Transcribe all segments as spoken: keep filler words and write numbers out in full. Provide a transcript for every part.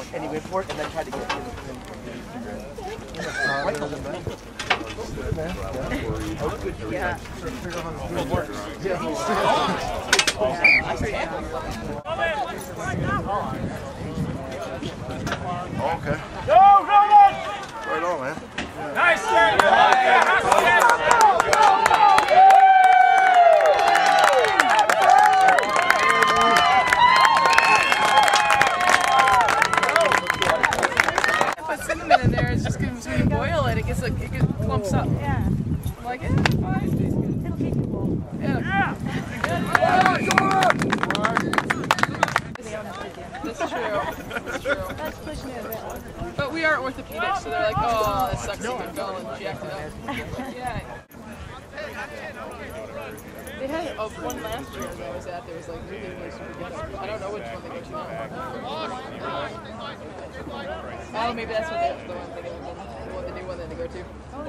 like any way for it, and then tried to get it. Yeah. Okay. Go, go, go! Right on, man. Nice, sir! Put cinnamon in there, it's just because when you boil it, it gets like, it gets clumps up. Yeah. I'm like, eh, fine. It'll keep you warm. Yeah. Yeah. That's true. That's true. That's pushing it a bit. But we are orthopedics, so they're like, oh, that sucks. You can go and jack it up. Yeah. They had a, one last year that I was at. There was like really nice super. I don't know which one they go to now. Oh, maybe that's what they, the one they go to. The new one that they go to.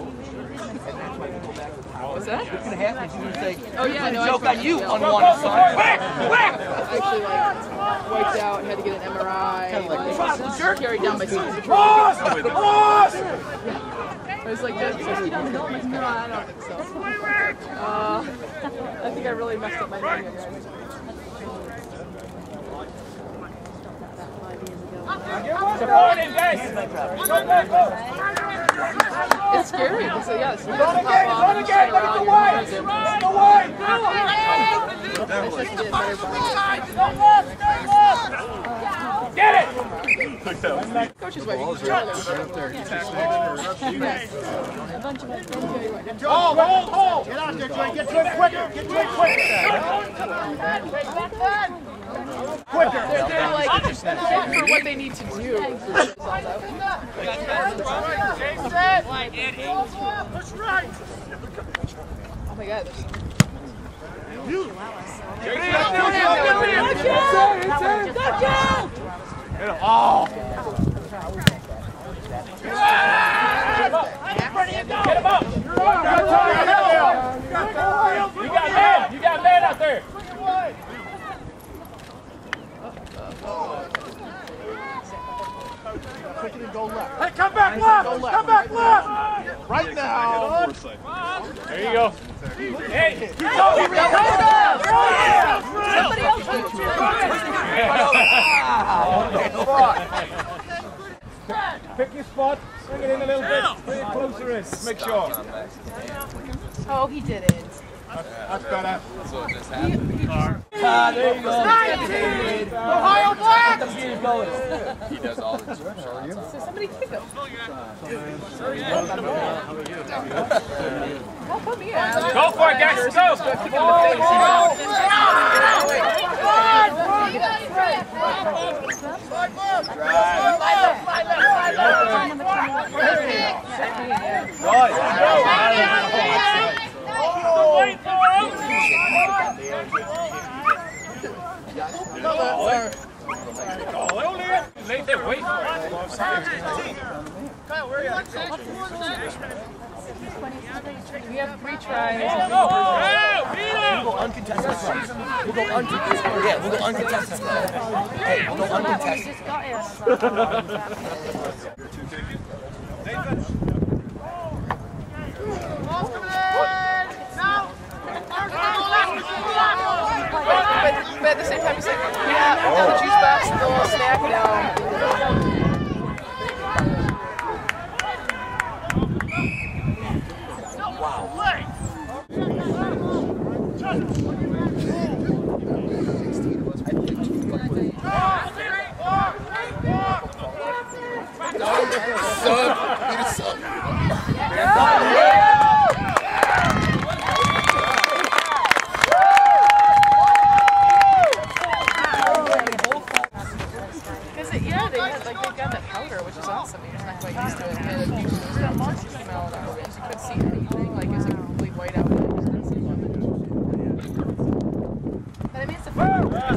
What's that? What's gonna happen is you're gonna say, oh yeah, no, joke on you on no. one side. I actually like wiped out and had to get an M R I. Kind of like, like jerk carried down my sister. Boss! Boss! I was like, that's sixty down hill. No, I don't think so. Uh, I think I really messed up my name. It's scary because yeah, it's on again, it's on again, look at the way! The way! Get it! Coach's wife, you can try it. Hold, hold, hold! Get out there, Joy, get to it quicker, get to it quicker! Quicker! They're, they're like, for what they need to do. Push right! Oh my god. Oh! Get him up! You got man! You got man out there! Hey, come back left! Come back left! Right now! There you go. Hey! Keep going! Somebody else Pick your spot, swing it in a little bit, bring it closer in, make sure. Oh, he didn't. That's better. Ah, there you go. Ohio Black! He does all the So somebody kick him. Oh, put me out. Go for it, guys, go! Kick him in the Wait there, wait for it. We have three tries. Go! We'll go uncontested. We'll go uncontested. Yeah, we'll go uncontested. Hey, we'll go uncontested. But at the same time, he's like, yeah, now the juice box, the little snack now. Sub, need a sub. Because yeah, they had like they got that powder, which is awesome. You're just not quite used to it. And it was got monster smell and everything. You couldn't see anything. Like it was like complete white out. But I mean, it's a fun.